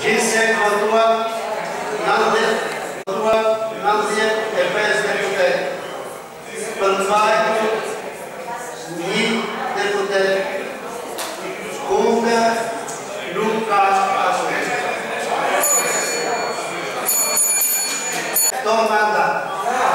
Ки се гласува Назия е без депутат. Първайто ни депутат. Кунга Люка Асове. Кто манда?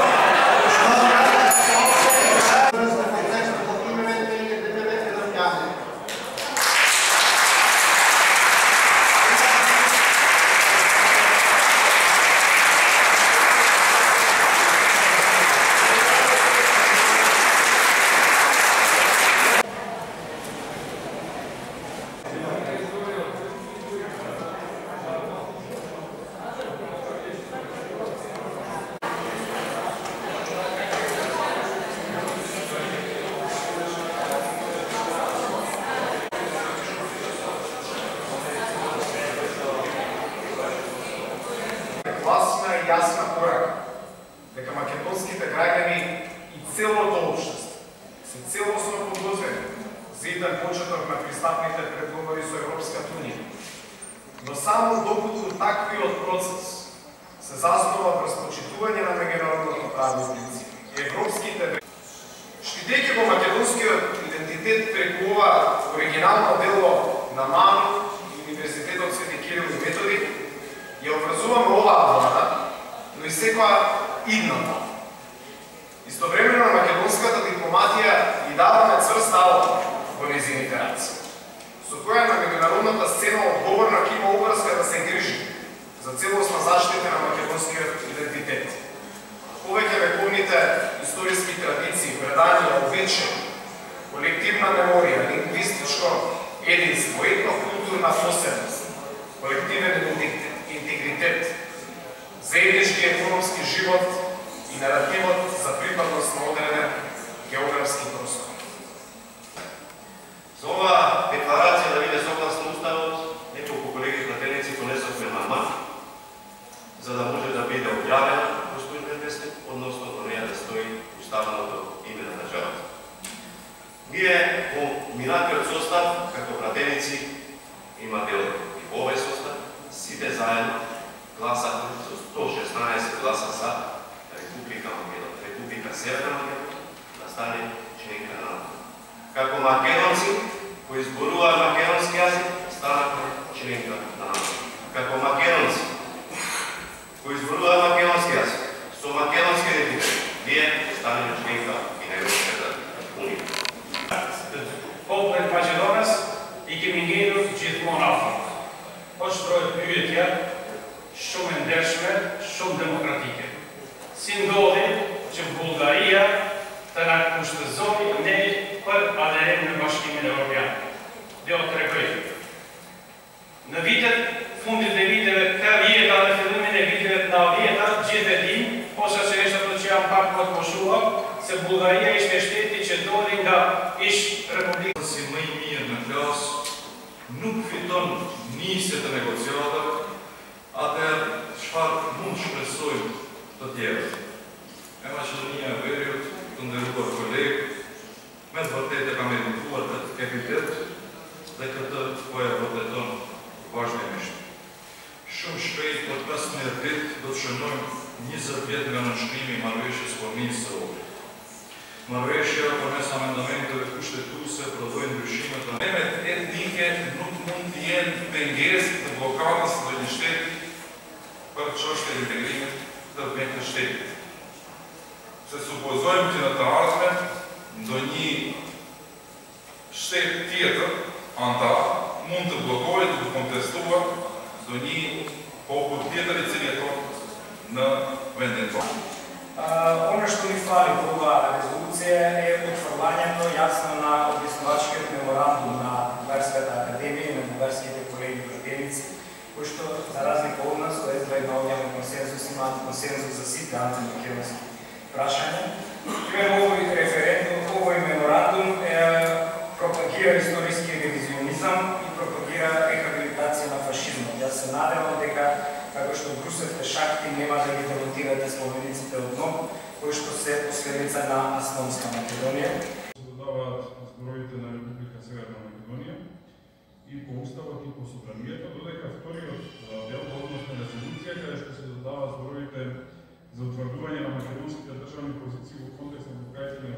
Гласна и ясна порака дека македонските граѓани и целото општество се целосно подготвени за иден почеток на пристапните преговори со Европската унија. Но само доколку таквиот процес се заснова врз почитување на меѓународното право и принципи, европските штитејќи го македонскиот идентитет преку ова оригинално дело на МАН и Универзитетот Свети Кирил и Методи, ја образуваме оваа влада, но и секоја идна влада. Истовремено на македонската дипломатија и даваме цврст алот во нејзините раци, со која на меѓународната сцена одговорно ќе има обврска да се грижи за целосна заштита на македонскиот идентитет. Повеќе вековните историски традиции, преданија, обичаи, колективна меморија, лингвистичко единство, етнокултурна посебност, колективен интегритет, заеднички економски живот и наративот за припадност на одреден географски простор. За оваа декларација да биде согласно уставот, неколку колеги пратеници понесовме амандман за да може да биде објавена во службен вестник, односно во неја да стои уставното име на државата. Ние во минатиот состав како пратеници има дел и во овој состав, сите заедно гласавме со 116 гласа за Република Северна Македонија да стане членка на НАТО. Како македонци кои зборуваат македонски јазик, станавме членка на НАТО. Како македонци кои зборуваат македонски јазик, со македонски идентитет, ние станеме членка и на Европската унија. Попред Македонас и Кемингејнот gjithmonë afër. Почитројот pyetja shumë e ndershme, shumë demokratike. Si ndodhi që Bulgaria të na kushtëzoi ne për aderim në Bashkimin Evropian? Dhe o tregoj. Në fundit e viteve të vjeta dhe fillimin e viteve të 90-ta, gjithë e dim, posaçërisht ato që janë pak më të moshuar, se Bulgaria ishte shteti që doli nga ish Republika. Si më i mirë në klas nuk fiton nisjet e negociatave, atëherë çfarë mund shpresojmë të tjerët? E Maqedonia e Veriut, të nderuar kolegë, me të vërtetë kam edukuar këtë epitet dhe këtë po e vërteton vazhdimisht. Shumë shpejt për 15 ditë do të shënojmë 20 vjet nga nënshkrimi i marrëveshjes formisë së Ohrit. Marrëveshja përmes amendamenteve kushtetuese prodhoi ndryshime të problemet etnike nuk mund të jenë pengesë të blokadës së një shteti për çështje e integrimit të vetë shtetit. Se supozojmë që në të ardhmen ndonjë shtet tjetër antar mund të bllokohet të kontestuar ndonjë popull tjetër i cili jeton në vendin tonë. Ono što mi fali u ova rezolucija je utvrđivanje jasno na obisnovački memorandum na Bulgarskата академија и на булгарските колеги пратеници, кои што за разлика од нас, тоа изгледно овде консензус, имаат консензус за сите антимакедонски прашања. Овој референдум, овој меморандум пропагира историски ревизионизам и пропагира рехабилитација на фашизмот. Јас се надевам дека како што брусевте шахти нема да ги демотирате спомениците од НОБ, кои што се последица на Автономска Македонија. Создаваат зборовите на Република Северна Македонија и по уставот и по собранието, додека вториот дава зборувате за утврдување на македонските државни позиции во контекст на Bulgarските